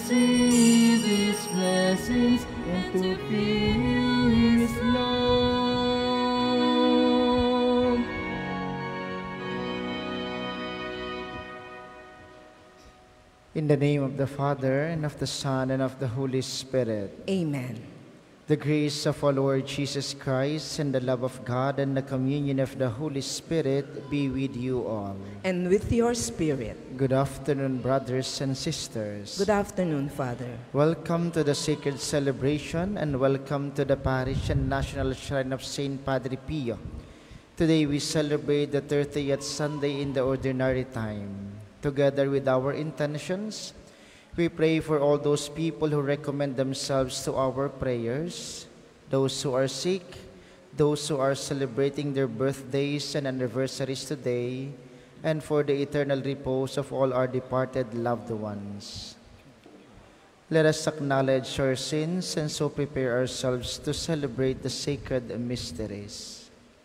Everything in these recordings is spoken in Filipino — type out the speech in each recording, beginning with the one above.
receive His blessings and to feel His love. In the name of the Father, and of the Son, and of the Holy Spirit. Amen. The grace of our Lord Jesus Christ, and the love of God, and the communion of the Holy Spirit be with you all. And with your spirit. Good afternoon, brothers and sisters. Good afternoon, Father. Welcome to the sacred celebration, and welcome to the parish and national shrine of Saint Padre Pio. Today we celebrate the 30th Sunday in the ordinary time. Together with our intentions, we pray for all those people who recommend themselves to our prayers, those who are sick, those who are celebrating their birthdays and anniversaries today, and for the eternal repose of all our departed loved ones. Let us acknowledge our sins and so prepare ourselves to celebrate the sacred mysteries.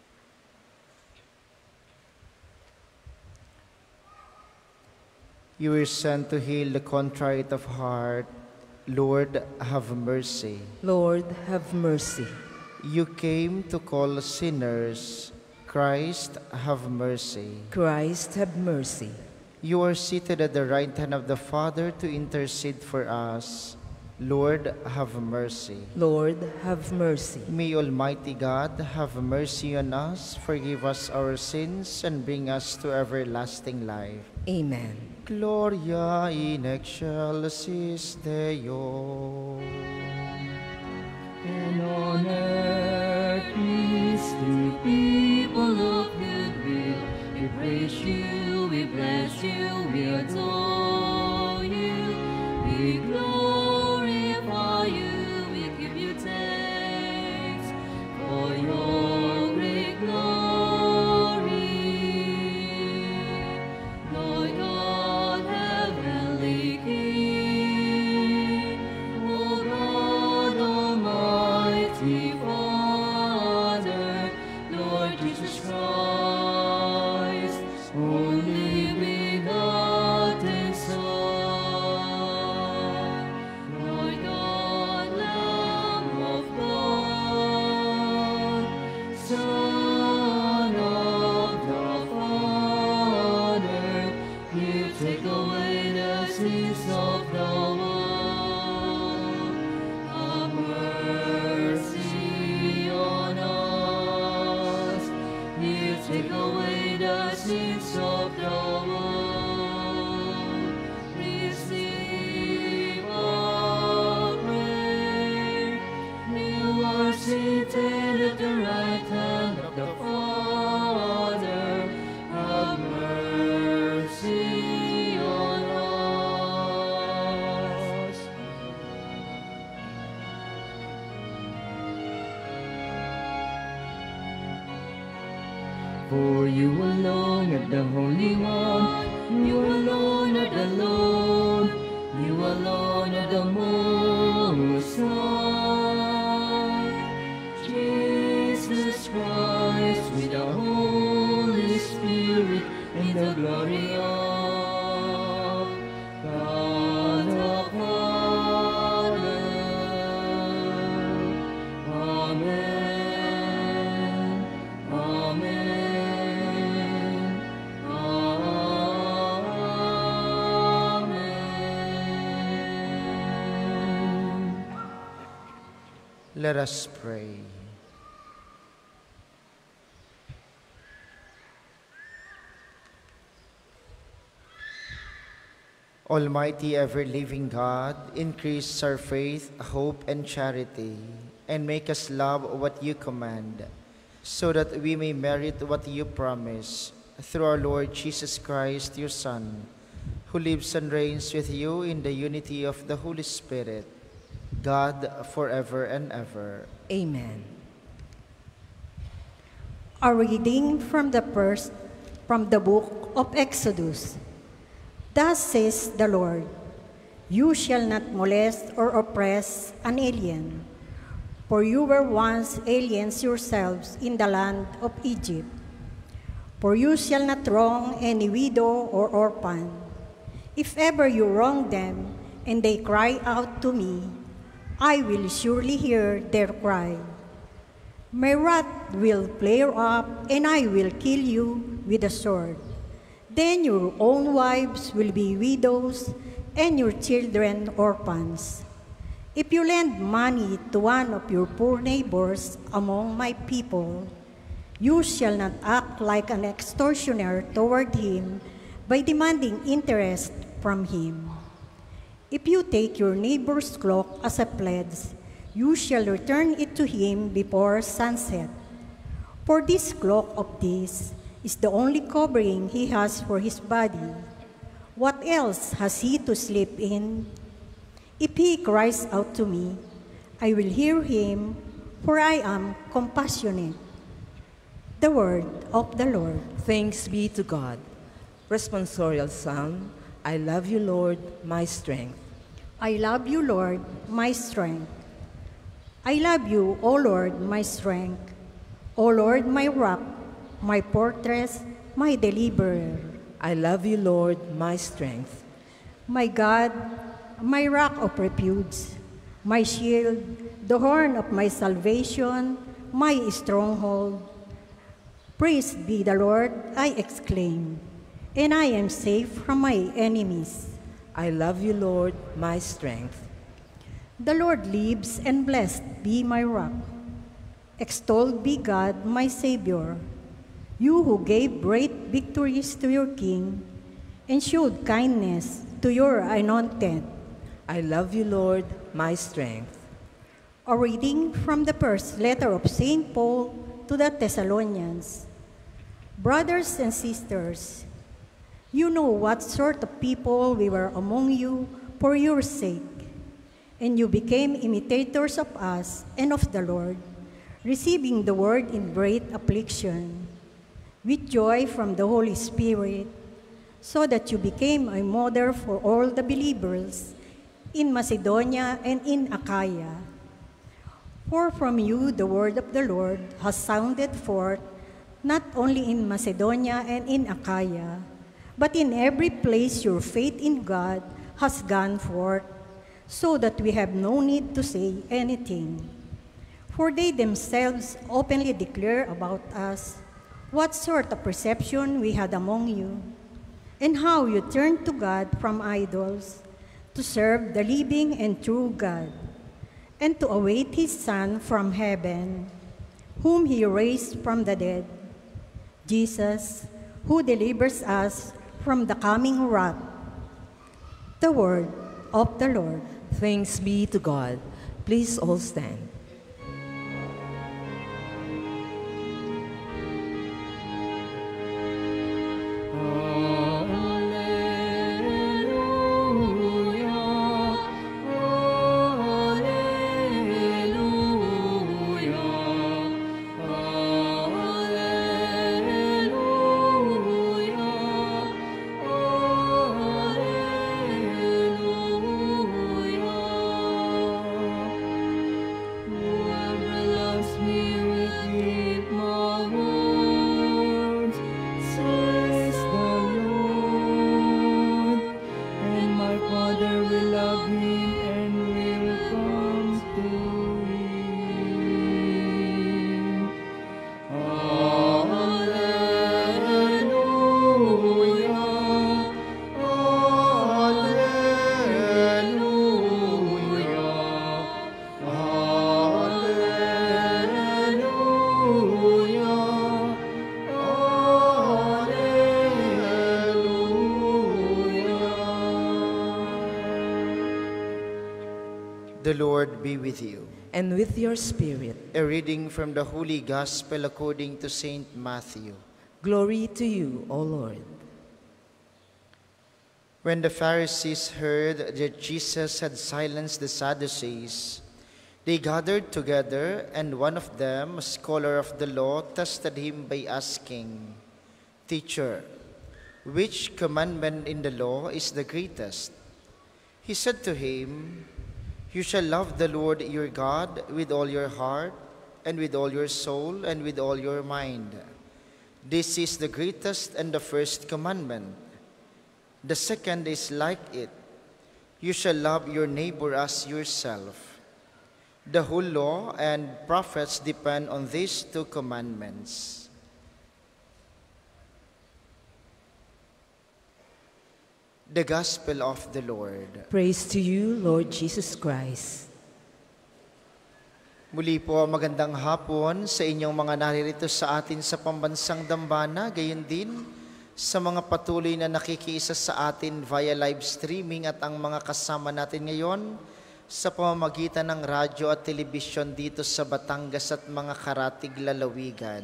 You were sent to heal the contrite of heart. Lord, have mercy. Lord, have mercy. You came to call sinners. Christ, have mercy. Christ, have mercy. You are seated at the right hand of the Father to intercede for us. Lord, have mercy. Lord, have mercy. May Almighty God have mercy on us, forgive us our sins, and bring us to everlasting life. Amen. Gloria in excelsis Deo. And on earth peace to people of good will. We praise you, we bless you, we adore you, we glorify you, we give you thanks for your great glory. Lord God, heavenly King, O God, Almighty Father, Lord Jesus Christ, only begotten Son, Lord God, Lamb of God, Son of the Father, you take away the sins of the world. Have mercy on us. You take away the sins of the world. Receive our prayer. You are seated at the right hand of the Father. Have mercy on us. For you alone are the Holy One, you alone are the Lord, you alone are the Most High. Jesus Christ, with the Holy Spirit, in the glory of God the Father. Amen. Amen. Amen. Let us pray. Almighty ever-living God, increase our faith, hope, and charity, and make us love what you command, so that we may merit what you promise, through our Lord Jesus Christ, your Son, who lives and reigns with you in the unity of the Holy Spirit, God, forever and ever. Amen. A reading from the book of Exodus. Thus says the Lord, you shall not molest or oppress an alien, for you were once aliens yourselves in the land of Egypt. For you shall not wrong any widow or orphan. If ever you wrong them, and they cry out to me, I will surely hear their cry. My wrath will flare up, and I will kill you with a sword. Then your own wives will be widows, and your children orphans. If you lend money to one of your poor neighbors among my people, you shall not act like an extortioner toward him by demanding interest from him. If you take your neighbor's cloak as a pledge, you shall return it to him before sunset. For this cloak of his is the only covering he has for his body. What else has he to sleep in? If he cries out to me, I will hear him, for I am compassionate. The word of the Lord. Thanks be to God. Responsorial Psalm. I love you, Lord, my strength. I love you, Lord, my strength. I love you, O Lord, my strength. O Lord, my rock, my fortress, my deliverer. I love you, Lord, my strength. My God, my rock of refuge, my shield, the horn of my salvation, my stronghold. Praised be the Lord, I exclaim, and I am safe from my enemies. I love you, Lord, my strength. The Lord lives, and blessed be my rock. Extolled be God, my Savior, you who gave great victories to your king and showed kindness to your anointed. I love you, Lord, my strength. A reading from the first letter of St. Paul to the Thessalonians. Brothers and sisters, you know what sort of people we were among you for your sake, and you became imitators of us and of the Lord, receiving the word in great affliction, with joy from the Holy Spirit, so that you became a model for all the believers in Macedonia and in Achaia. For from you the word of the Lord has sounded forth, not only in Macedonia and in Achaia, but in every place your faith in God has gone forth, so that we have no need to say anything. For they themselves openly declare about us what sort of reception we had among you, and how you turned to God from idols to serve the living and true God, and to await his Son from heaven, whom he raised from the dead, Jesus, who delivers us from the coming wrath. The word of the Lord. Thanks be to God. Please all stand. The Lord be with you. And with your spirit. A reading from the Holy Gospel according to Saint Matthew. Glory to you, O Lord. When the Pharisees heard that Jesus had silenced the Sadducees, they gathered together, and one of them, a scholar of the law, tested him by asking, "Teacher, which commandment in the law is the greatest?" He said to him, "You shall love the Lord your God with all your heart, and with all your soul, and with all your mind. This is the greatest and the first commandment. The second is like it. You shall love your neighbor as yourself. The whole law and prophets depend on these two commandments. The Gospel of the Lord. Praise to you, Lord Jesus Christ. Muli po, magandang hapon sa inyong mga naririto sa atin sa pambansang dambana, gayon din sa mga patuloy na nakikiisa sa atin via live streaming at ang mga kasama natin ngayon sa pamamagitan ng radyo at telebisyon dito sa Batangas at mga karatig lalawigan.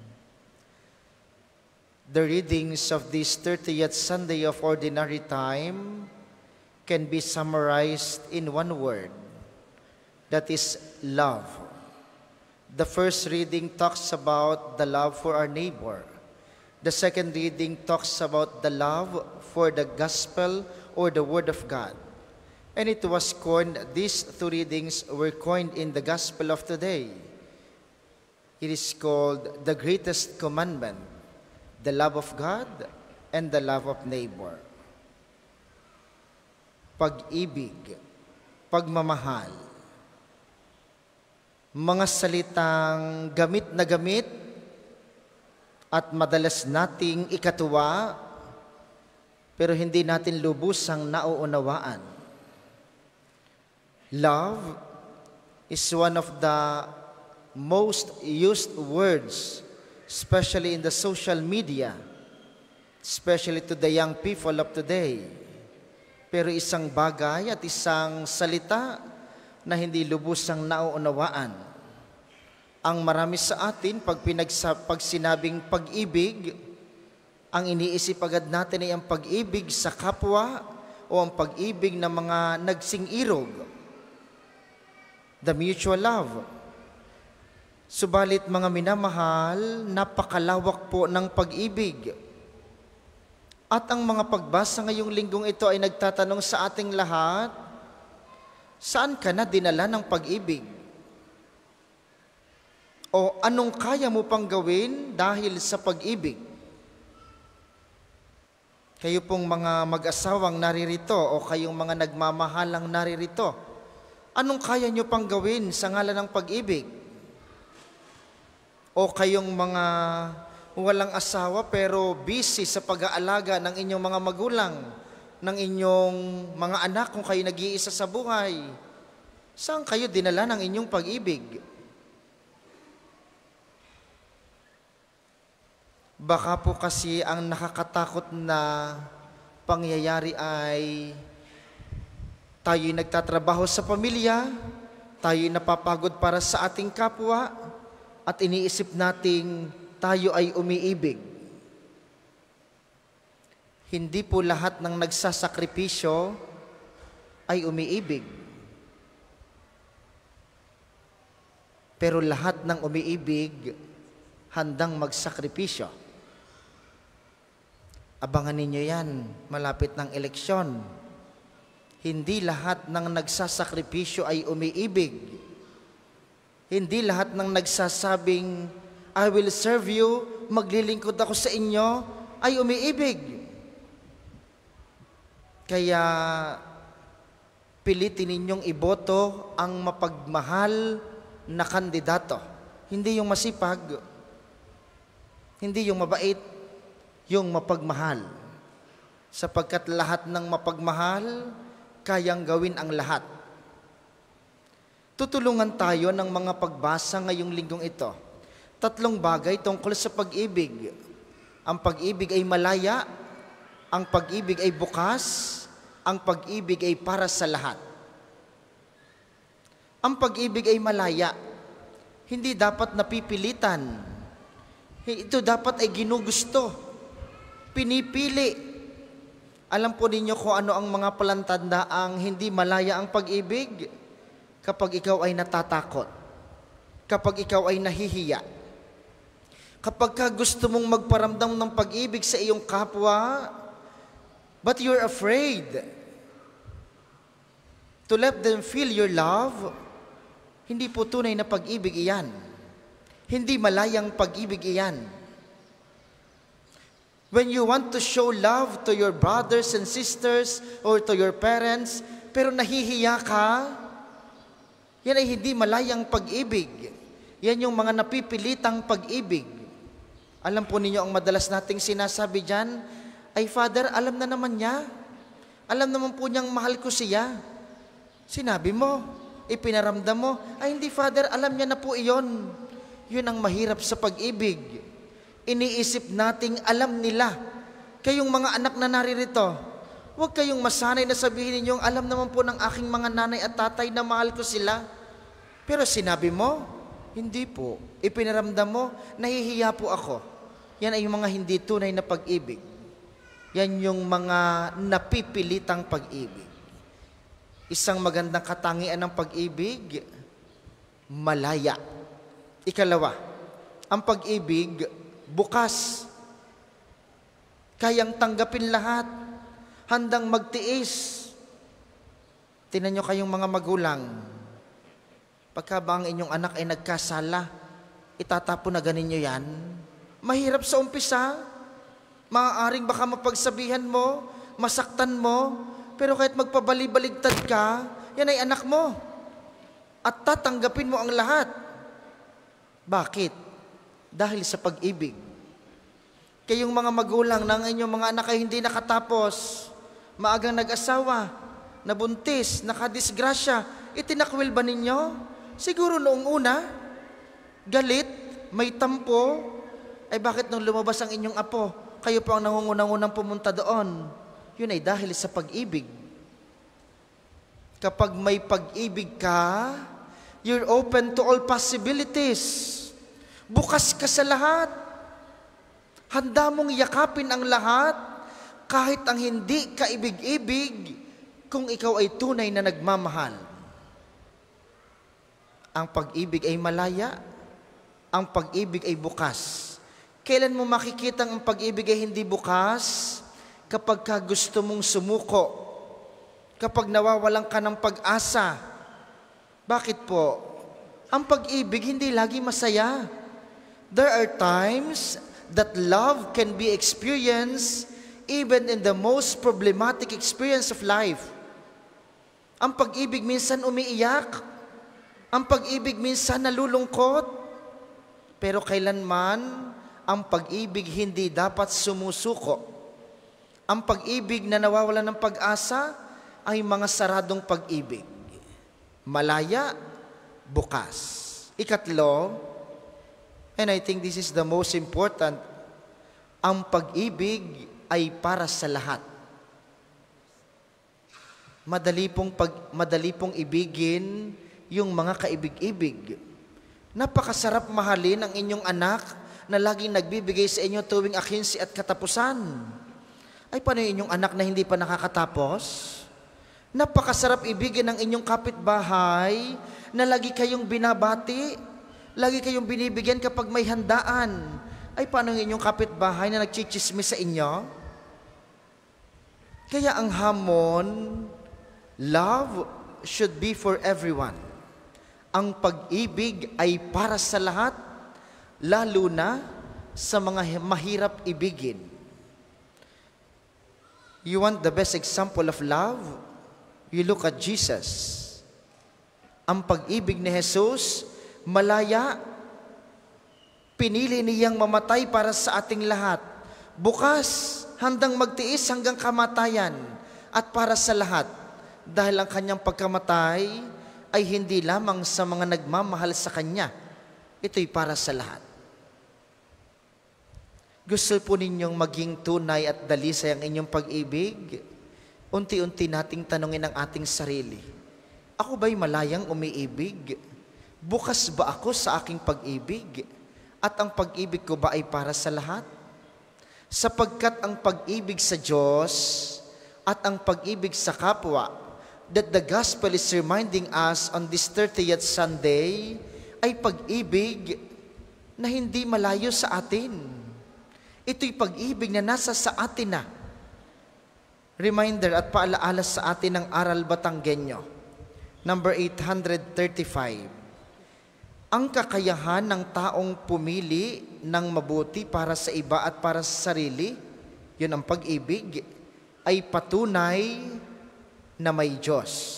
The readings of this 30th Sunday of Ordinary Time can be summarized in one word. That is love. The first reading talks about the love for our neighbor. The second reading talks about the love for the gospel or the word of God. And it was coined, these two readings were coined in the gospel of today. It is called the greatest commandment, the love of God and the love of neighbor. Pag-ibig, pagmamahal. Mga salitang gamit na gamit at madalas nating ikatuwa, pero hindi natin lubusang nauunawaan. Love is one of the most used words, especially in the social media, especially to the young people of today. Pero isang bagay at isang salita na hindi lubusang nauunawaan. Ang marami sa atin, pag sinabing pag-ibig, ang iniisip agad natin ay ang pag-ibig sa kapwa o ang pag-ibig ng mga nagsing-irog. The mutual love. Subalit mga minamahal, napakalawak po ng pag-ibig. At ang mga pagbasa ngayong linggong ito ay nagtatanong sa ating lahat, saan ka na dinala ng pag-ibig? O anong kaya mo pang gawin dahil sa pag-ibig? Kayo pong mga mag-asawang naririto o kayong mga nagmamahalang naririto, anong kaya nyo pang gawin sa ngalan ng pag-ibig? O kayong mga walang asawa pero busy sa pag-aalaga ng inyong mga magulang, ng inyong mga anak kung kayo nag-iisa sa buhay, saan kayo dinala ng inyong pag-ibig? Baka po kasi ang nakakatakot na pangyayari ay tayo'y nagtatrabaho sa pamilya, tayo'y napapagod para sa ating kapwa, at iniisip nating tayo ay umiibig. Hindi po lahat ng nagsasakripisyo ay umiibig. Pero lahat ng umiibig handang magsakripisyo. Abangan ninyo yan, malapit ng eleksyon. Hindi lahat ng nagsasakripisyo ay umiibig. Hindi lahat ng nagsasabing, I will serve you, maglilingkod ako sa inyo, ay umiibig. Kaya pilitin ninyong iboto ang mapagmahal na kandidato. Hindi yung masipag, hindi yung mabait, yung mapagmahal. Sapagkat lahat ng mapagmahal, kayang gawin ang lahat. Tutulungan tayo ng mga pagbasa ngayong linggong ito. 3 bagay tungkol sa pag-ibig. Ang pag-ibig ay malaya, ang pag-ibig ay bukas, ang pag-ibig ay para sa lahat. Ang pag-ibig ay malaya, hindi dapat napipilitan. Ito dapat ay ginugusto, pinipili. Alam po ninyo kung ano ang mga palantandaang hindi malaya ang pag-ibig? Kapag ikaw ay natatakot, kapag ikaw ay nahihiya, kapag ka gusto mong magparamdam ng pag-ibig sa iyong kapwa, but you're afraid to let them feel your love, hindi po tunay na pag-ibig iyan. Hindi malayang pag-ibig iyan. When you want to show love to your brothers and sisters or to your parents, pero nahihiya ka, yan ay hindi malayang pag-ibig. Yan yung mga napipilitang pag-ibig. Alam po ninyo, ang madalas nating sinasabi dyan, ay Father, alam na naman niya. Alam naman po niyang mahal ko siya. Sinabi mo, ipinaramdam mo, ay hindi Father, alam niya na po iyon. Yun ang mahirap sa pag-ibig. Iniisip nating alam nila. Kayong mga anak na naririto, huwag kayong masanay na sabihin ninyong alam naman po ng aking mga nanay at tatay na mahal ko sila. Pero sinabi mo, hindi po. Ipinaramdam mo, nahihiya po ako. Yan ay yung mga hindi tunay na pag-ibig. Yan yung mga napipilitang pag-ibig. Isang magandang katangian ng pag-ibig, malaya. Ikalawa, ang pag-ibig, bukas. Kayang tanggapin lahat. Handang magtiis. Tingnan nyo kayong mga magulang. Pagka ba ang inyong anak ay nagkasala, itatapon na ganin nyo yan? Mahirap sa umpisa. Maaaring baka mapagsabihan mo, masaktan mo, pero kahit magpabali-baligtad ka, yan ay anak mo. At tatanggapin mo ang lahat. Bakit? Dahil sa pag-ibig. Kayong mga magulang ng inyong mga anak ay hindi nakatapos, maagang nag-asawa, nabuntis, nakadisgrasya, itinakwil ba ninyo? Siguro noong una, galit, may tampo, ay bakit nung lumabas ang inyong apo, kayo po ang nangungunang-unang pumunta doon? Yun ay dahil sa pag-ibig. Kapag may pag-ibig ka, you're open to all possibilities. Bukas ka sa lahat. Handa mong yakapin ang lahat, kahit ang hindi kaibig-ibig, kung ikaw ay tunay na nagmamahal. Ang pag-ibig ay malaya, ang pag-ibig ay bukas. Kailan mo makikita ang pag-ibig ay hindi bukas? Kapag ka gusto mong sumuko, kapag nawawalan ka ng pag-asa. Bakit po? Ang pag-ibig hindi lagi masaya. There are times that love can be experienced even in the most problematic experience of life. Ang pag-ibig minsan umiiyak. Ang pag-ibig minsan nalulungkot. Pero kailanman, ang pag-ibig hindi dapat sumusuko. Ang pag-ibig na nawawalan ng pag-asa ay mga saradong pag-ibig. Malaya, bukas. Ikatlo, and I think this is the most important, ang pag-ibig ay para sa lahat. Madali pong ibigin yung mga kaibig-ibig. Napakasarap mahalin ang inyong anak na laging nagbibigay sa inyo tuwing akinsi at katapusan. Ay, paano yung inyong anak na hindi pa nakakatapos? Napakasarap ibigin ng inyong kapitbahay na lagi kayong binabati, lagi kayong binibigyan kapag may handaan. Ay, paano yung inyong kapitbahay na nagchichismis sa inyo? Kaya ang hamon, love should be for everyone. Ang pag-ibig ay para sa lahat, lalo na sa mga mahirap ibigin. You want the best example of love? You look at Jesus. Ang pag-ibig ni Jesus, malaya, pinili niyang mamatay para sa ating lahat. Bukas, handang magtiis hanggang kamatayan at para sa lahat. Dahil ang kanyang pagkamatay ay hindi lamang sa mga nagmamahal sa kanya. Ito'y para sa lahat. Gusto po ninyong maging tunay at dalisay ang inyong pag-ibig? Unti-unti nating tanungin ang ating sarili. Ako ba'y malayang umiibig? Bukas ba ako sa aking pag-ibig? At ang pag-ibig ko ba ay para sa lahat? Sapagkat ang pag-ibig sa Diyos at ang pag-ibig sa kapwa, that the gospel is reminding us on this 30th Sunday, ay pag-ibig na hindi malayo sa atin. Ito'y pag-ibig na nasa sa atin na. Reminder at paalaala sa atin ng Aral Batanggenyo, number 835. Ang kakayahan ng taong pumili ng mabuti para sa iba at para sa sarili, yun ang pag-ibig, ay patunay na may Diyos.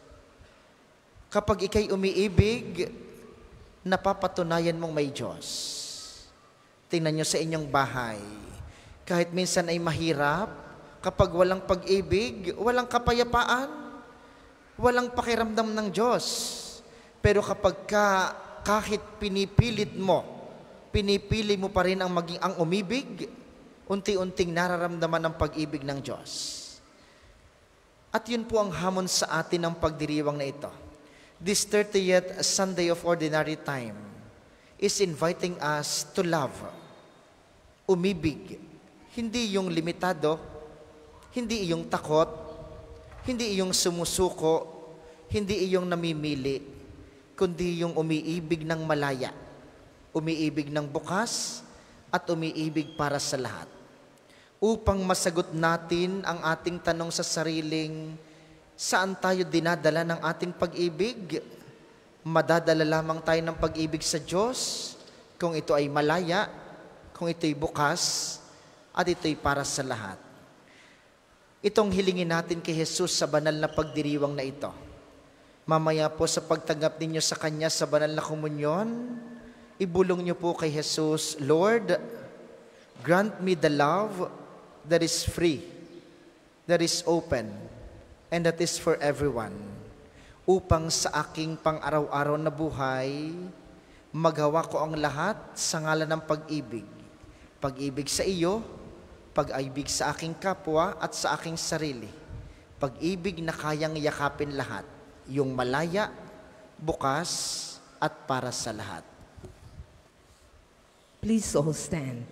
Kapag ikay umiibig, napapatunayan mong may Diyos. Tingnan nyo sa inyong bahay. Kahit minsan ay mahirap, kapag walang pag-ibig, walang kapayapaan, walang pakiramdam ng Diyos. Pero kapag kahit pinipili mo pa rin ang umibig, unti-unting nararamdaman ang pag-ibig ng Diyos. At yun po ang hamon sa atin ng pagdiriwang na ito. This 30th Sunday of Ordinary Time is inviting us to love. Umibig. Hindi yung limitado, hindi yung takot, hindi yung sumusuko, hindi yung namimili, kundi yung umiibig ng malaya, umiibig ng bukas, at umiibig para sa lahat. Upang masagot natin ang ating tanong sa sariling, saan tayo dinadala ng ating pag-ibig? Madadala lamang tayo ng pag-ibig sa Diyos kung ito ay malaya, kung ito'y bukas, at ito'y para sa lahat. Itong hilingin natin kay Jesus sa banal na pagdiriwang na ito. Mamaya po sa pagtanggap ninyo sa Kanya sa banal na komunyon, ibulong niyo po kay Jesus, Lord, grant me the love that is free, that is open, and that is for everyone, upang sa aking pang-araw-araw na buhay, magawa ko ang lahat sa ngalan ng pag-ibig. Pag-ibig sa iyo, pag-ibig sa aking kapwa at sa aking sarili. Pag-ibig na kayang yakapin lahat, yung malaya, bukas, at para sa lahat. Please all stand.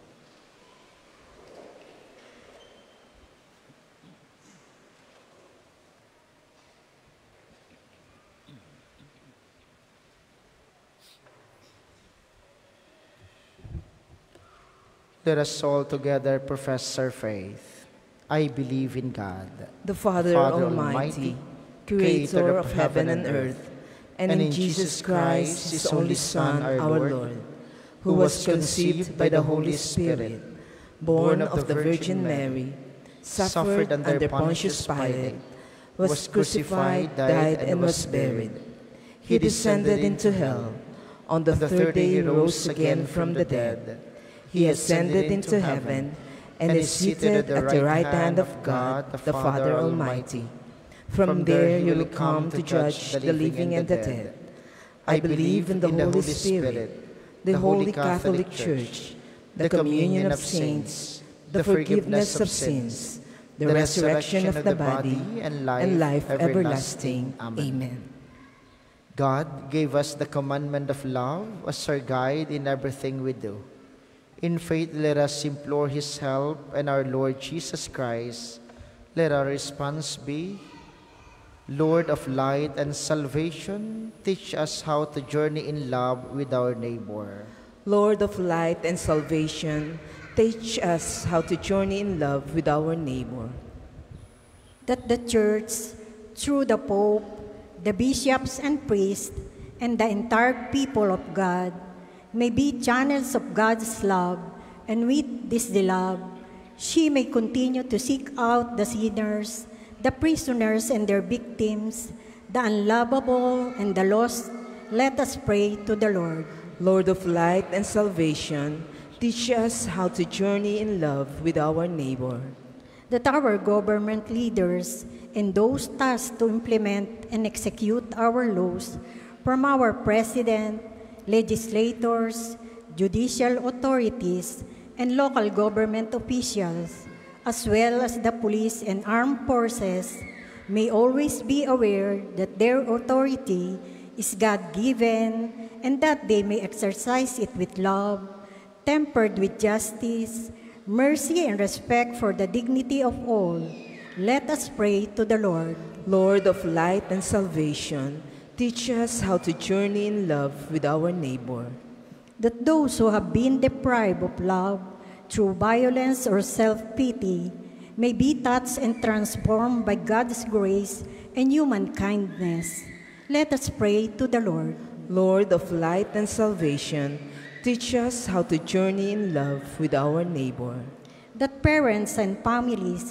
Let us all together profess our faith. I believe in God, The Father Almighty, Creator of heaven and earth, and in Jesus Christ, His only Son, our Lord, who was conceived by the Holy Spirit, born of the Virgin Mary, suffered under Pontius Pilate, was crucified, died, and was buried. He descended into hell. On the third day He rose again from the dead. He ascended into heaven and is seated at the right hand of God, the Father Almighty. From there He will come to judge the living and the dead. I believe in the Holy Spirit, the Holy Catholic Church, the communion of saints, the forgiveness of sins, the resurrection of the body, and life everlasting. Amen. God gave us the commandment of love as our guide in everything we do. In faith, let us implore His help and our Lord Jesus Christ. Let our response be, Lord of light and salvation, teach us how to journey in love with our neighbor. Lord of light and salvation, teach us how to journey in love with our neighbor. That the Church, through the Pope, the bishops and priests, and the entire people of God, may be channels of God's love, and with this love, she may continue to seek out the sinners, the prisoners and their victims, the unlovable and the lost. Let us pray to the Lord. Lord of light and salvation, teach us how to journey in love with our neighbor. That our government leaders and those tasked to implement and execute our laws, from our President, legislators, judicial authorities, and local government officials, as well as the police and armed forces, may always be aware that their authority is God-given and that they may exercise it with love, tempered with justice, mercy, and respect for the dignity of all. Let us pray to the Lord. Lord of light and salvation, teach us how to journey in love with our neighbor. That those who have been deprived of love through violence or self-pity may be touched and transformed by God's grace and human kindness. Let us pray to the Lord. Lord of light and salvation, teach us how to journey in love with our neighbor. That parents and families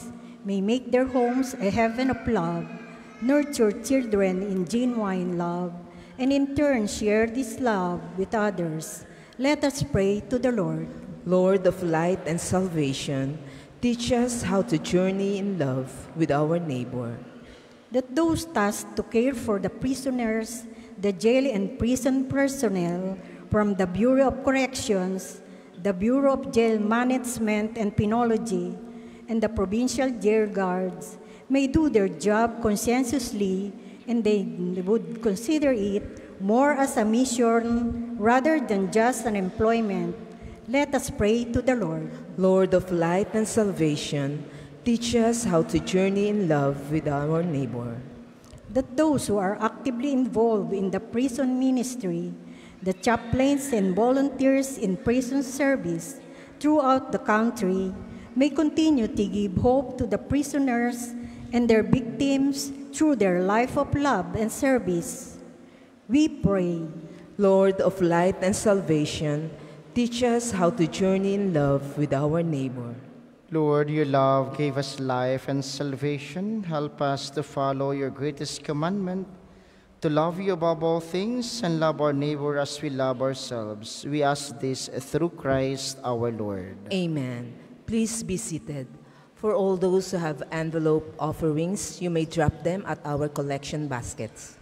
may make their homes a heaven of love, nurture children in genuine love, and in turn share this love with others. Let us pray to the Lord. Lord of light and salvation, teach us how to journey in love with our neighbor. That those tasked to care for the prisoners, the jail and prison personnel from the Bureau of Corrections, the Bureau of Jail Management and Penology, and the provincial jail guards may do their job conscientiously, and they would consider it more as a mission rather than just an employment. Let us pray to the Lord. Lord of light and salvation, teach us how to journey in love with our neighbor. That those who are actively involved in the prison ministry, the chaplains and volunteers in prison service throughout the country, may continue to give hope to the prisoners and their victims through their life of love and service. We pray. Lord of light and salvation, teach us how to journey in love with our neighbor. Lord, your love gave us life and salvation. Help us to follow your greatest commandment, to love you above all things and love our neighbor as we love ourselves. We ask this through Christ our Lord. Amen. Please be seated. For all those who have envelope offerings, you may drop them at our collection baskets.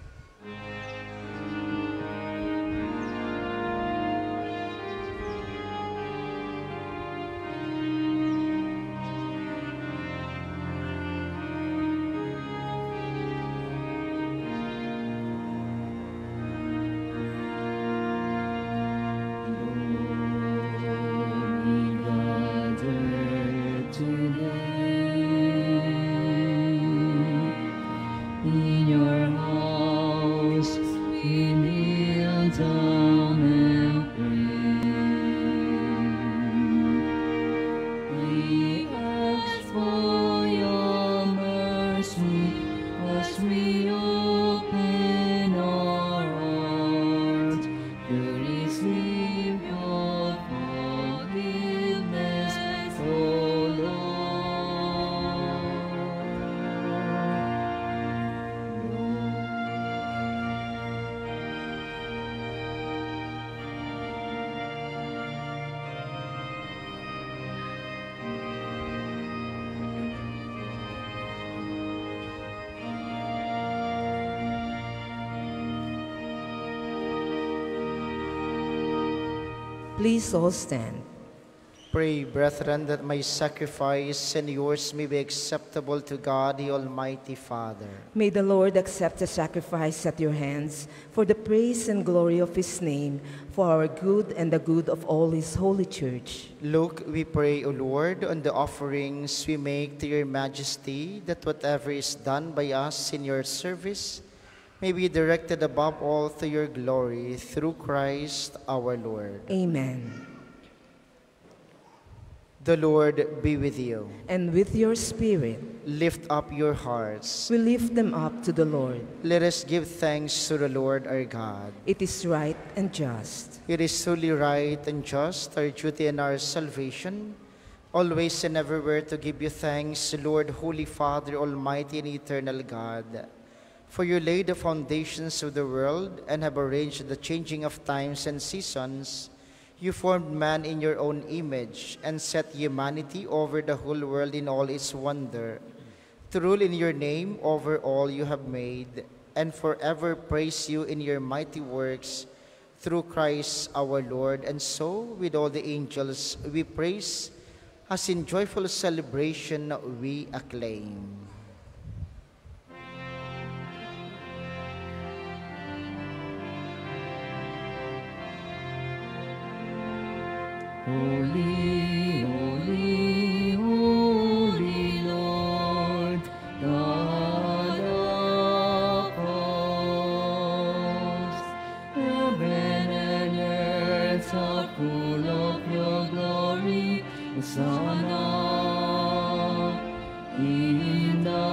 In your house, we kneel down and pray. We ask for your mercy as we open our hearts to receive your forgiveness, O Lord. Please all stand. Pray, brethren, that my sacrifice and yours may be acceptable to God, the Almighty Father. May the Lord accept the sacrifice at your hands for the praise and glory of his name, for our good and the good of all his holy church. Look, we pray, O Lord, on the offerings we make to your majesty, that whatever is done by us in your service may be directed above all to your glory, through Christ our Lord. Amen. The Lord be with you. And with your spirit, Lift up your hearts. we lift them up to the Lord. Let us give thanks to the Lord our God. It is right and just. It is truly right and just, our duty and our salvation, always and everywhere to give you thanks, Lord, Holy Father, Almighty and Eternal God. For you laid the foundations of the world and have arranged the changing of times and seasons. You formed man in your own image and set humanity over the whole world in all its wonder, to rule in your name over all you have made, and forever praise you in your mighty works, through Christ our Lord. And so, with all the angels, we praise, as in joyful celebration we acclaim. Holy, holy, holy Lord, God of hosts, heaven and earth are full of your glory. Hosanna in the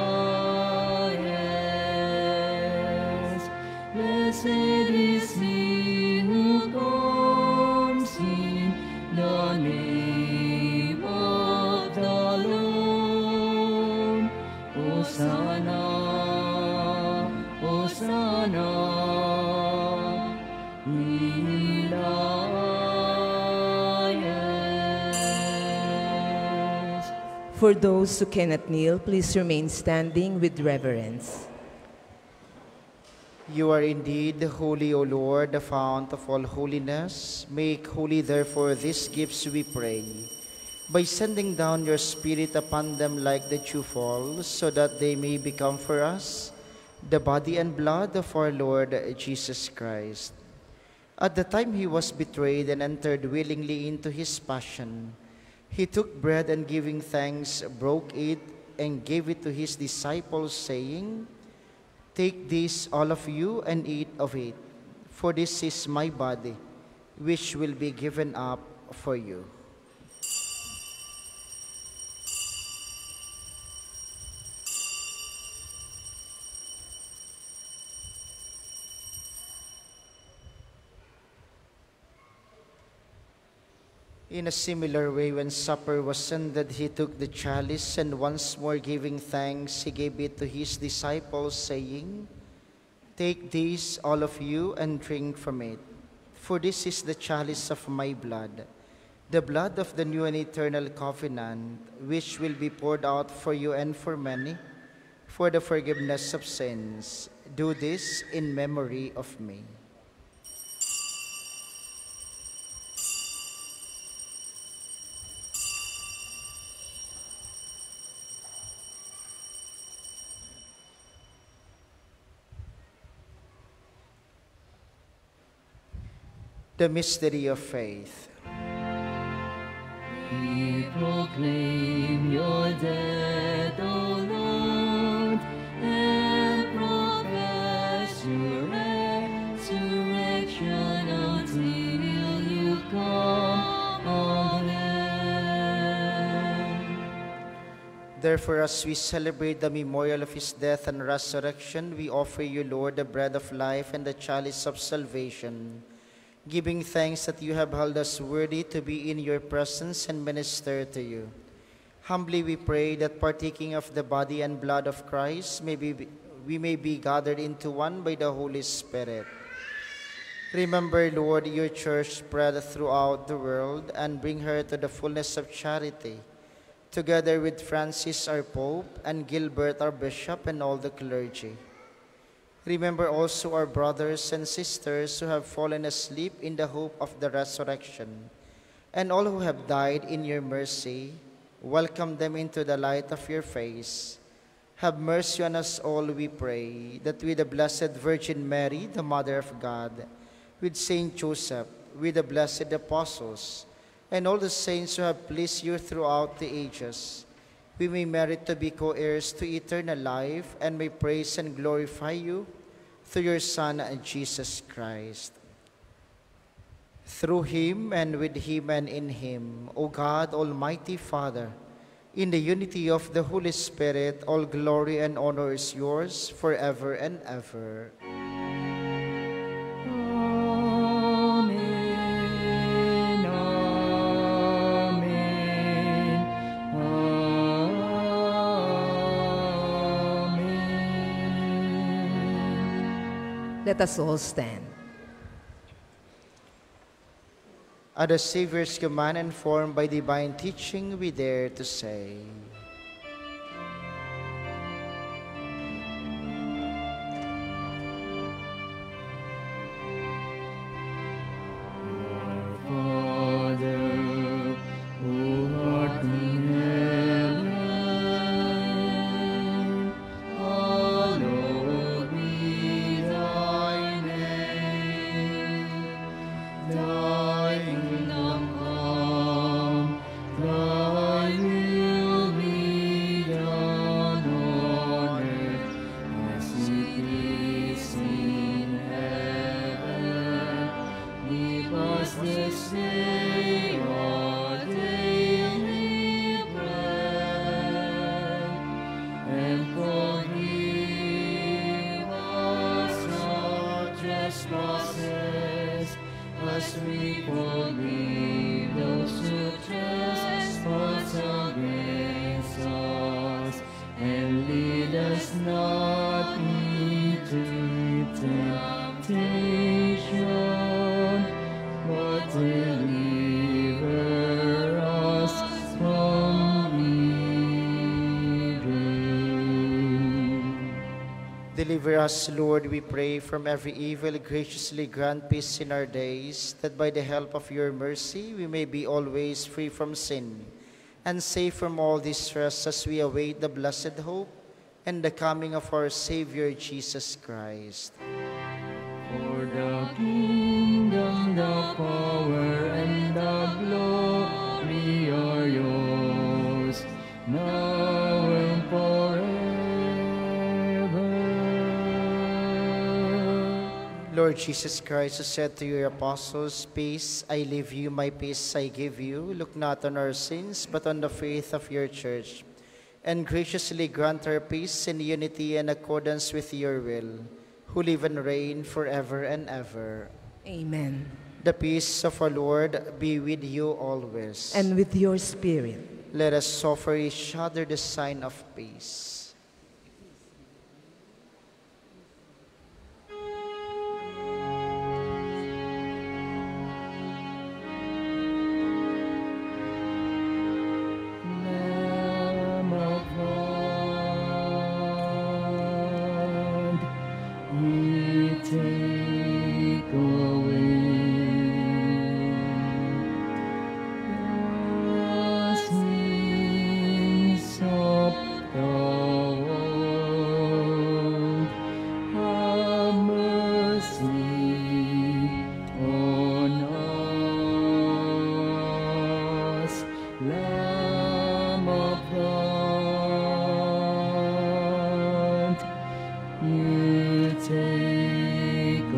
highest. Blessed is he who comes in the name of the Lord. Hosanna in the highest. For those who cannot kneel, please remain standing with reverence. You are indeed holy, O Lord, the fount of all holiness. Make holy, therefore, these gifts, we pray, by sending down your Spirit upon them like the dewfall, so that they may become for us the body and blood of our Lord Jesus Christ. At the time he was betrayed and entered willingly into his passion, he took bread and giving thanks, broke it, and gave it to his disciples, saying, "Take this, all of you, and eat of it, for this is my body, which will be given up for you." In a similar way, when supper was ended, he took the chalice, and once more giving thanks, he gave it to his disciples, saying, "Take this, all of you, and drink from it, for this is the chalice of my blood, the blood of the new and eternal covenant, which will be poured out for you and for many, for the forgiveness of sins. Do this in memory of me." The mystery of faith. We proclaim your death, O Lord, and profess your resurrection until you come again. Therefore, as we celebrate the memorial of his death and resurrection, we offer you, Lord, the bread of life and the chalice of salvation, giving thanks that you have held us worthy to be in your presence and minister to you. Humbly we pray that, partaking of the body and blood of Christ, we may be gathered into one by the Holy Spirit. Remember, Lord, your church spread throughout the world, and bring her to the fullness of charity, together with Francis our Pope, and Gilbert our Bishop, and all the clergy. Remember also our brothers and sisters who have fallen asleep in the hope of the resurrection, and all who have died in your mercy. Welcome them into the light of your face. Have mercy on us all, we pray, that with the Blessed Virgin Mary, the Mother of God, with Saint Joseph, with the blessed apostles, and all the saints who have pleased you throughout the ages, we may merit to be co-heirs to eternal life, and may praise and glorify you through your Son, Jesus Christ. Through him, and with him, and in him, O God, Almighty Father, in the unity of the Holy Spirit, all glory and honor is yours forever and ever. Amen. Amen. Amen. Let us all stand. At the Savior's command, and formed by divine teaching, we dare to say, Father, who art in heaven, hallowed be thy name. Thy kingdom come, thy will be done on earth as it is in heaven. Give us this day our daily bread, and forgive us our trespasses, as we forgive those who trespass against us. And lead us not into Deliver us, Lord, we pray, from every evil. Graciously grant peace in our days, that by the help of your mercy we may be always free from sin and safe from all distress as we await the blessed hope and the coming of our Savior Jesus Christ. For the kingdom, the power, and the glory are yours, now and forever. Lord Jesus Christ, who said to your apostles, "Peace I leave you, my peace I give you," look not on our sins, but on the faith of your church, and graciously grant her peace and unity in accordance with your will, who live and reign forever and ever. Amen. The peace of our Lord be with you always. And with your spirit. Let us offer each other the sign of peace. Lamb of God, you take away the sins of the world. Have mercy on us, Lamb of God. You take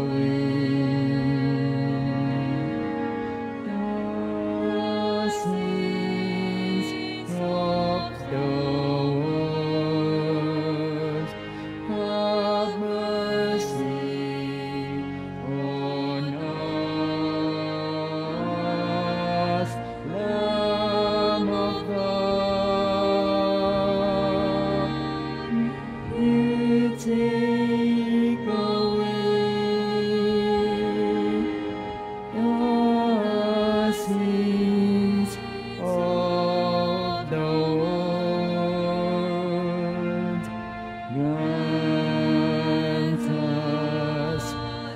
away the sins of the world. Have mercy on us, Lamb of God. You take away the sins of the world. Grant us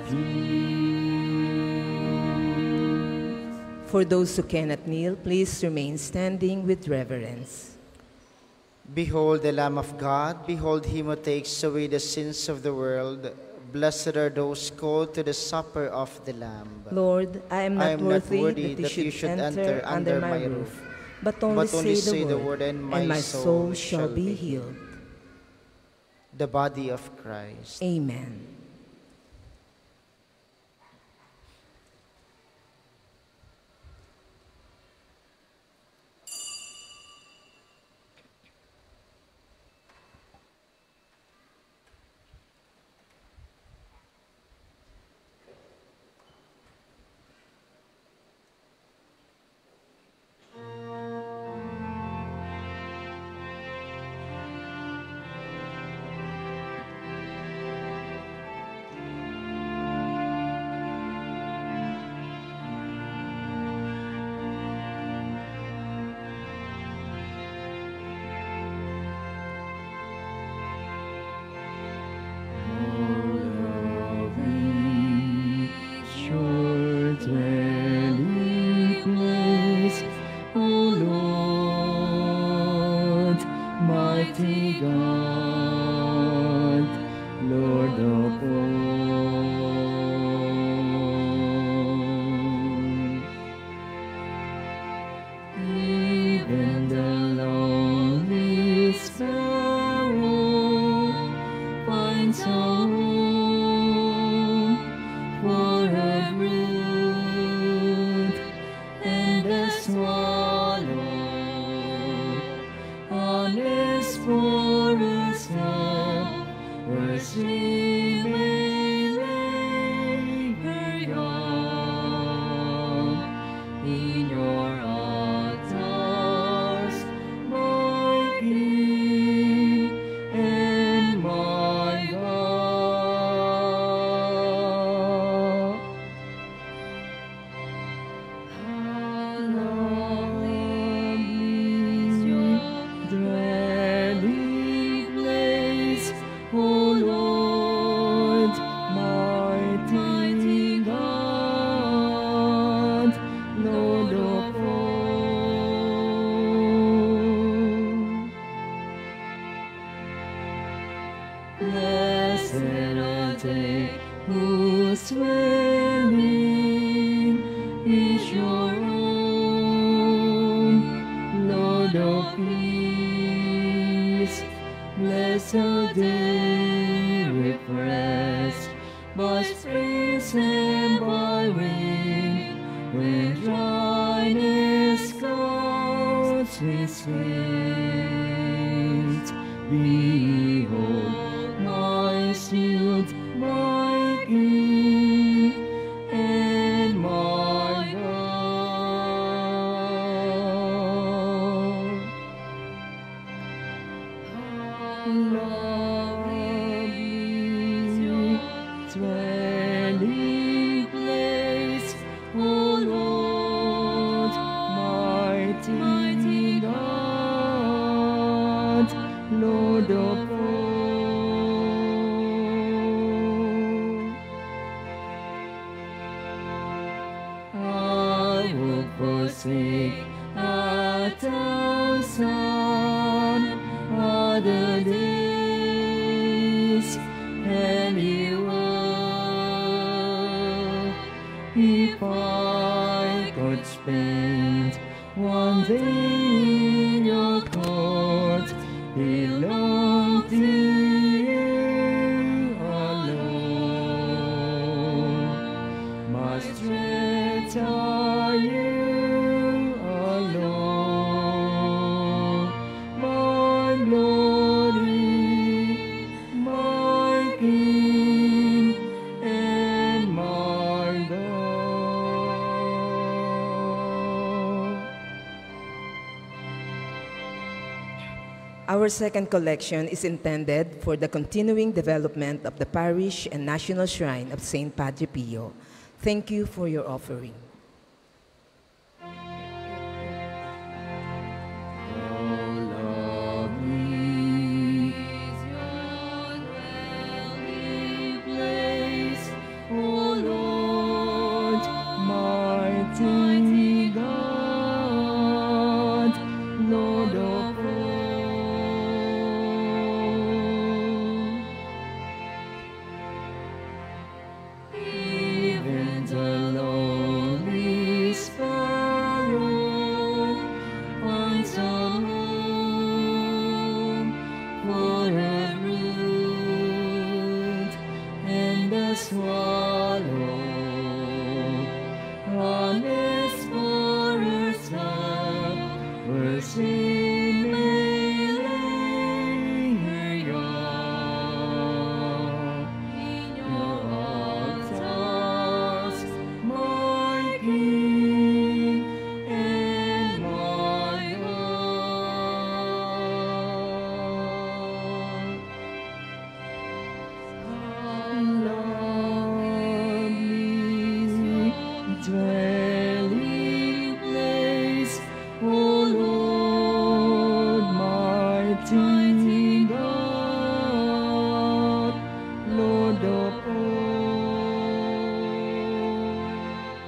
peace. For those who cannot kneel, please remain standing with reverence. Behold the Lamb of God, behold him who takes away the sins of the world. Blessed are those called to the supper of the Lamb. Lord, I am not worthy that you should enter under my roof, but only say the word, and my soul shall be healed. The body of Christ. Amen. whose dwelling is your own, Lord of peace. Blessed day refreshed by streams and by rain, when dryness clouds with sweet. Behold, my shield, my King, and my God. Lovely dwelling place, O Lord, mighty God, Lord of all. I will forsake 1,000 other days, and you will, if I could spend one day in your court, belong to you alone. My strength are you alone, my glory, my King, and my God. Our second collection is intended for the continuing development of the parish and national shrine of St. Padre Pio. Thank you for your offering. Mighty God, Lord of all. Even the lonely sparrow finds a home for a root, and the swallow honest for herself, where she may lay her young. In your altars, my King and my God. Dwelling place, O Lord, mighty God, Lord of all.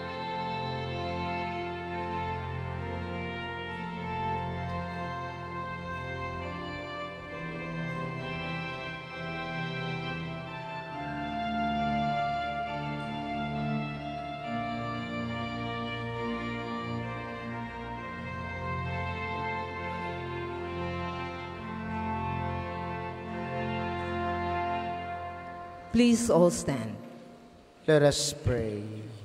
Please all stand. Let us pray.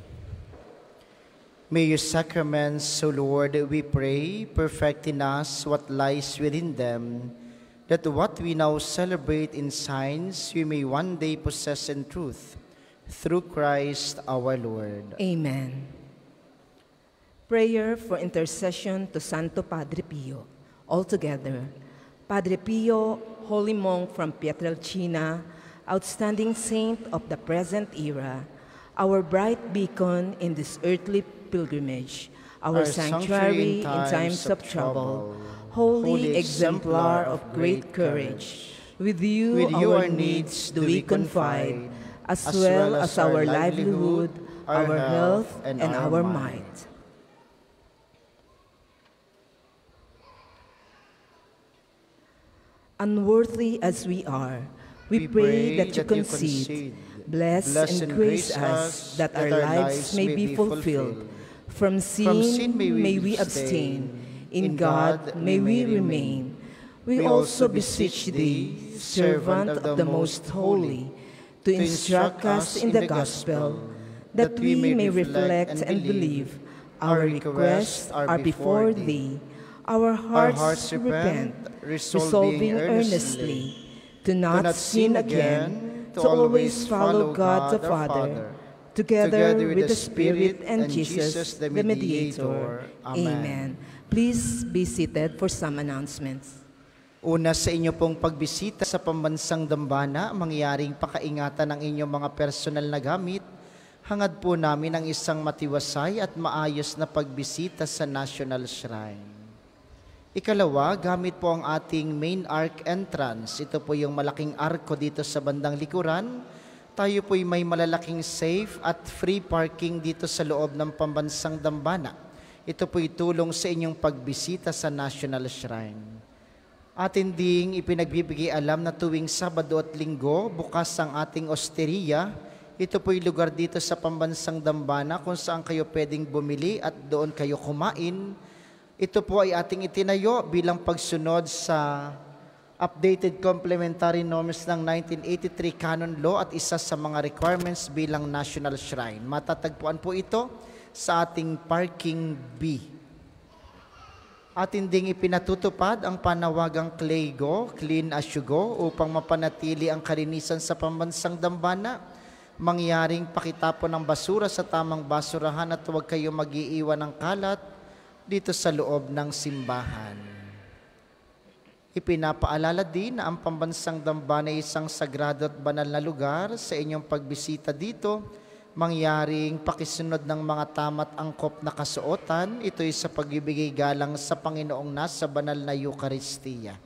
May your sacraments, O Lord, we pray, perfect in us what lies within them, that what we now celebrate in signs we may one day possess in truth, through Christ our Lord. Amen. Prayer for intercession to Santo Padre Pio. Altogether, Padre Pio, holy monk from Pietrelcina, outstanding saint of the present era, our bright beacon in this earthly pilgrimage, our sanctuary in times of trouble, holy exemplar of great courage. With you our needs do we confide, as well as our livelihood, our health, and our might. Unworthy as we are, we pray that you concede Bless and grace us that our lives may be fulfilled. From sin may we abstain. In God may we remain. We also beseech thee, servant of the Most Holy, to instruct us in the gospel, that we may reflect and believe. Our requests are before thee. Our hearts repent, resolving earnestly to not sin again, to always follow God the Father, together with the Spirit and Jesus, the Mediator. Amen. Please be seated for some announcements. Una sa inyo pong pagbisita sa pambansang dambana, mangyaring pakaingatan ng inyong mga personal na gamit. Hangad po namin ang isang matiwasay at maayos na pagbisita sa National Shrine. Ikalawa, gamit po ang ating main arc entrance. Ito po yung malaking arko dito sa bandang likuran. Tayo po'y may malalaking safe at free parking dito sa loob ng pambansang dambana. Ito po'y tulong sa inyong pagbisita sa National Shrine. Atin ding ipinagbibigay alam na tuwing Sabado at Linggo, bukas ang ating osteria. Ito po'y lugar dito sa pambansang dambana kung saan kayo pwedeng bumili at doon kayo kumain. Ito po ay ating itinayo bilang pagsunod sa updated complementary norms ng 1983 Canon Law at isa sa mga requirements bilang National Shrine. Matatagpuan po ito sa ating parking B. Atin ding ipinatutupad ang panawagang CLAYGO, Clean as You Go, upang mapanatili ang kalinisan sa pambansang dambana. Mangyaring pakitapon ng basura sa tamang basurahan at huwag kayo mag-iiwan ng kalat dito sa loob ng simbahan. Ipinapaalala din na ang pambansang dambana ay isang sagrado at banal na lugar. Sa inyong pagbisita dito, mangyaring pakisunod ng mga tama't angkop na kasuotan. Ito ay sa pagbibigay galang sa Panginoong nasa banal na Eucharistia.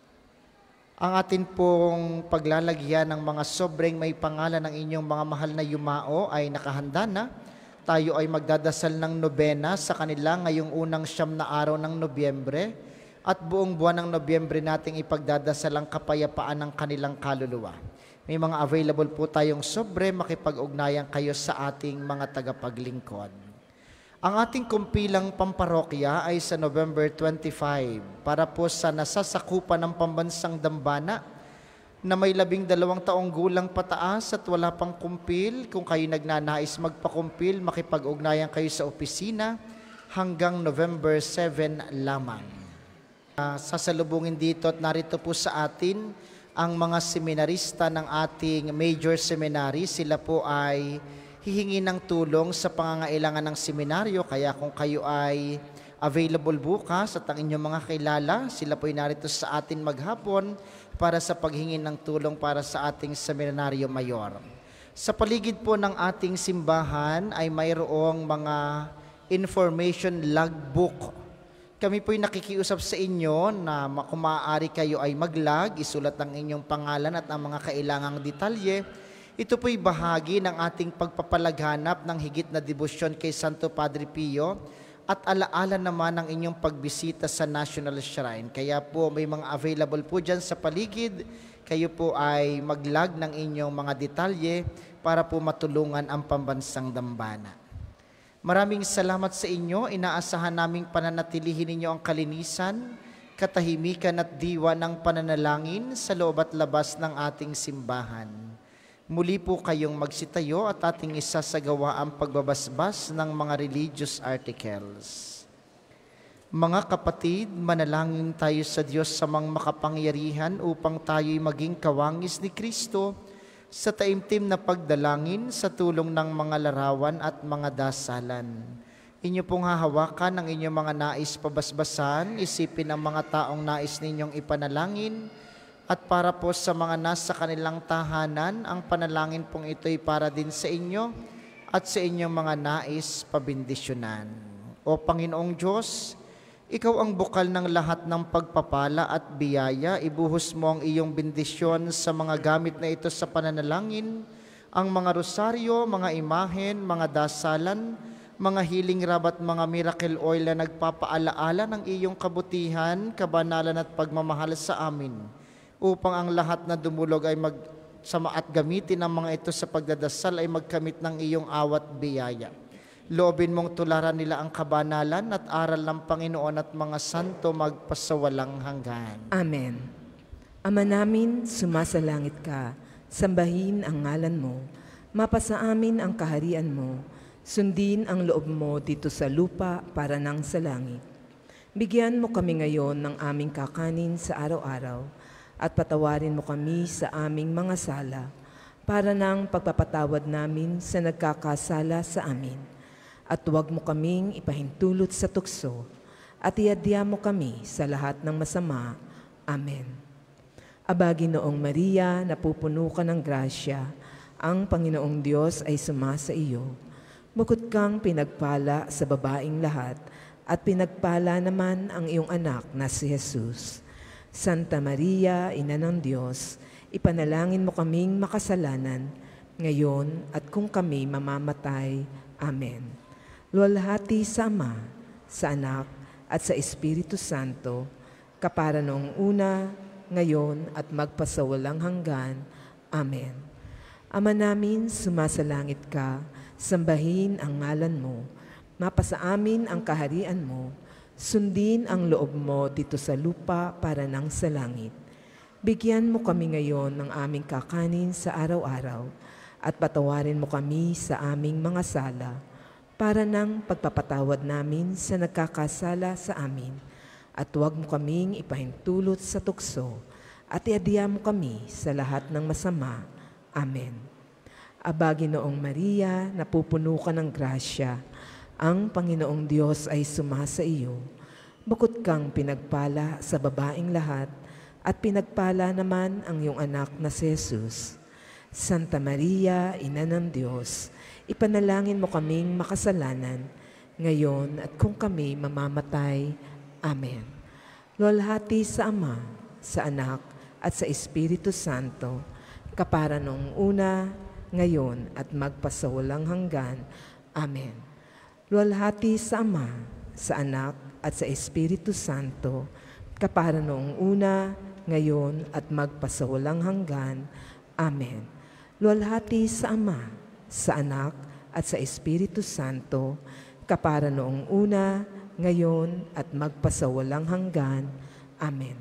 Ang atin pong paglalagyan ng mga sobreng may pangalan ng inyong mga mahal na yumao ay nakahanda na. Tayo ay magdadasal ng nobena sa kanila ngayong unang 9 na araw ng Nobyembre at buong buwan ng Nobyembre nating ipagdadasal ang kapayapaan ng kanilang kaluluwa. May mga available po tayong sobre, makipag-ugnayan kayo sa ating mga tagapaglingkod. Ang ating kumpilang pamparokya ay sa November 25 para po sa nasasakupan ng pambansang dambana na may 12 taong gulang pataas at wala pang kumpil. Kung kayo nagnanais magpakumpil, makipag-ugnayan kayo sa opisina hanggang November 7 lamang. Sasalubungin dito at narito po sa atin ang mga seminarista ng ating major seminary. Sila po ay hihingi ng tulong sa pangangailangan ng seminaryo. Kaya kung kayo ay available bukas at ang inyong mga kilala, sila po ay narito sa atin maghapon para sa paghingi ng tulong para sa ating seminaryo mayor. Sa paligid po ng ating simbahan ay mayroong mga information logbook. Kami po'y nakikiusap sa inyo na kung maaari kayo ay mag-log, isulat ang inyong pangalan at ang mga kailangang detalye. Ito po'y bahagi ng ating pagpapalaganap ng higit na debosyon kay Santo Padre Pio at alaala naman ang inyong pagbisita sa National Shrine. Kaya po may mga available po dyan sa paligid. Kayo po ay mag-log ng inyong mga detalye para po matulungan ang pambansang dambana. Maraming salamat sa inyo. Inaasahan naming pananatilihin ninyo ang kalinisan, katahimikan at diwa ng pananalangin sa loob at labas ng ating simbahan. Muli po kayong magsitayo at ating isasagawa ang pagbabasbas ng mga religious articles. Mga kapatid, manalangin tayo sa Diyos sa mga makapangyarihan upang tayo'y maging kawangis ni Kristo sa taimtim na pagdalangin sa tulong ng mga larawan at mga dasalan. Inyo pong hahawakan ang inyong mga nais pabasbasan, isipin ang mga taong nais ninyong ipanalangin, at para po sa mga nasa kanilang tahanan, ang panalangin pong ito'y para din sa inyo at sa inyong mga nais pabindisyonan. O Panginoong Diyos, Ikaw ang bukal ng lahat ng pagpapala at biyaya. Ibuhos mo ang iyong bendisyon sa mga gamit na ito sa pananalangin, ang mga rosaryo, mga imahen, mga dasalan, mga healing rub at mga miracle oil na nagpapaalaala ng iyong kabutihan, kabanalan at pagmamahal sa amin, upang ang lahat na dumulog ay at gamitin ang mga ito sa pagdadasal ay magkamit ng iyong awat biyaya. Loobin mong tularan nila ang kabanalan at aral ng Panginoon at mga santo magpasawalang hanggan. Amen. Ama namin, sumasalangit ka, sambahin ang ngalan mo, mapasa amin ang kaharian mo, sundin ang loob mo dito sa lupa para nang sa langit. Bigyan mo kami ngayon ng aming kakanin sa araw-araw at patawarin mo kami sa aming mga sala para nang pagpapatawad namin sa nagkakasala sa amin. At huwag mo kaming ipahintulot sa tukso at iadya mo kami sa lahat ng masama. Amen. Aba, Ginoong Maria, napupuno ka ng grasya, ang Panginoong Diyos ay sumasa iyo. Bukod kang pinagpala sa babaing lahat, at pinagpala naman ang iyong anak na si Jesus. Santa Maria, Ina ng Diyos, ipanalangin mo kaming makasalanan, ngayon at kung kami mamamatay. Amen. Luwalhati sa Ama, sa Anak, at sa Espiritu Santo, kapara noong una, ngayon, at magpasawalang hanggan. Amen. Ama namin, sumasalangit ka, sambahin ang ngalan mo, mapasa amin ang kaharian mo, sundin ang loob mo dito sa lupa para nang sa langit. Bigyan mo kami ngayon ng aming kakanin sa araw-araw, at patawarin mo kami sa aming mga sala, para nang pagpapatawad namin sa nagkakasala sa amin, at huwag mo kaming ipahintulot sa tukso, at iadya mo kami sa lahat ng masama. Amen. Aba, Ginoong Maria, napupuno ka ng grasya, ang Panginoong Diyos ay sumasa iyo. Bukod kang pinagpala sa babaing lahat, at pinagpala naman ang iyong anak na si Jesus. Santa Maria, Ina ng Diyos, ipanalangin mo kaming makasalanan, ngayon at kung kami mamamatay. Amen. Luwalhati sa Ama, sa Anak, at sa Espiritu Santo, kapara noong una, ngayon, at magpasawalang hanggan. Amen. Luwalhati sa Ama, sa Anak, at sa Espiritu Santo, kapara noong una, ngayon, at magpasawalang hanggan. Amen. Luwalhati sa Ama, sa Anak, at sa Espiritu Santo, kapara noong una, ngayon, at magpasawalang hanggan. Amen.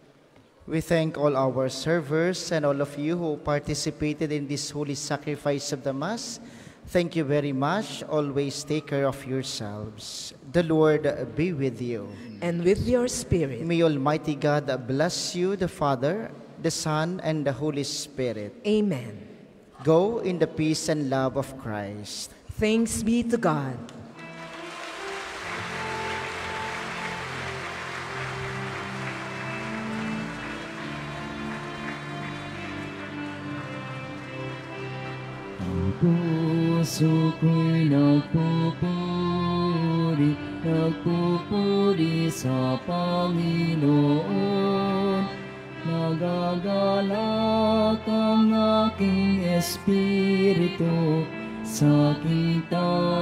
We thank all our servers and all of you who participated in this holy sacrifice of the Mass. Thank you very much. Always take care of yourselves. The Lord be with you. And with your spirit. May Almighty God bless you, the Father, the Son, and the Holy Spirit. Amen. Go in the peace and love of Christ. Thanks be to God. Ang puso ko'y nagpupuri sa Panginoon. Nagagalak ang aking espiritu sa aking